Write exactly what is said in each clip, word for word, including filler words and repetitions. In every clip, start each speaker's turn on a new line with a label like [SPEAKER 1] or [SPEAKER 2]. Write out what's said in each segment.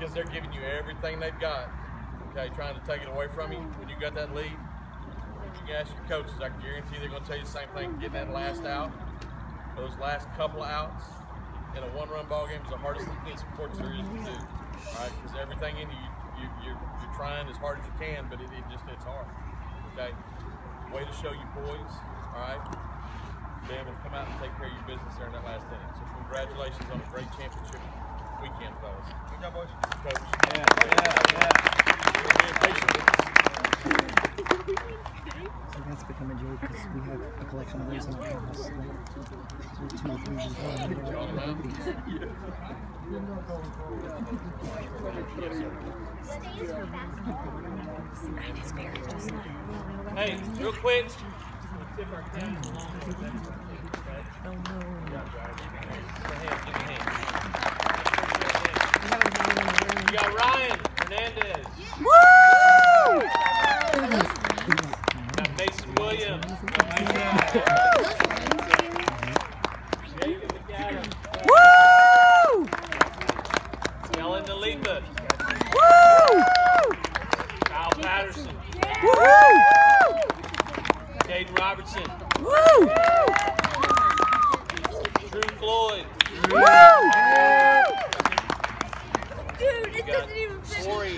[SPEAKER 1] because they're giving you everything they've got. Okay, trying to take it away from you. When you got that lead, you can ask your coaches. I can guarantee they're going to tell you the same thing. Getting that last out, those last couple of outs in a one-run ball game is the hardest thing in sports there is to do. All right, because everything in you, you you're, you're trying as hard as you can, but it, it just it's hard. Okay, way to show you boys. All right, be able to come out and take care of your business there in that last inning. So congratulations on a great championship weekend, fellas. Good job, boys. Coach. Yeah, yeah, yeah. You're being patient with us.
[SPEAKER 2] So that's become a joke because we have a collection of those in our house. Like, two, three,
[SPEAKER 1] Hey, real quick.
[SPEAKER 2] oh no.
[SPEAKER 1] You got Ryan Hernandez.
[SPEAKER 2] Woo!
[SPEAKER 1] Got Mason Williams. Jacob McAdams.
[SPEAKER 2] Woo!
[SPEAKER 1] Ellen DeLipa.
[SPEAKER 2] Woo!
[SPEAKER 1] Kyle Patterson.
[SPEAKER 2] Woo!
[SPEAKER 1] Caden Robertson.
[SPEAKER 2] Woo!
[SPEAKER 1] Drew Floyd.
[SPEAKER 2] Woo!
[SPEAKER 3] Dude, it doesn't even fit.
[SPEAKER 1] Corey.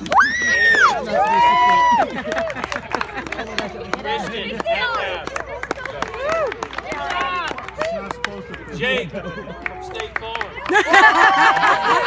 [SPEAKER 1] Christian. Jake from State Farm.